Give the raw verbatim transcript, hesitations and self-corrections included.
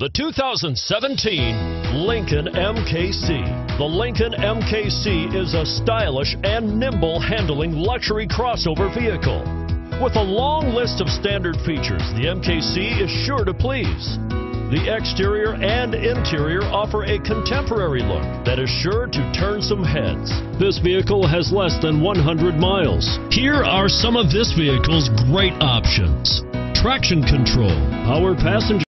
The two thousand seventeen Lincoln M K C. The Lincoln M K C is a stylish and nimble handling luxury crossover vehicle. With a long list of standard features, the M K C is sure to please. The exterior and interior offer a contemporary look that is sure to turn some heads. This vehicle has less than one hundred miles. Here are some of this vehicle's great options: traction control, power passenger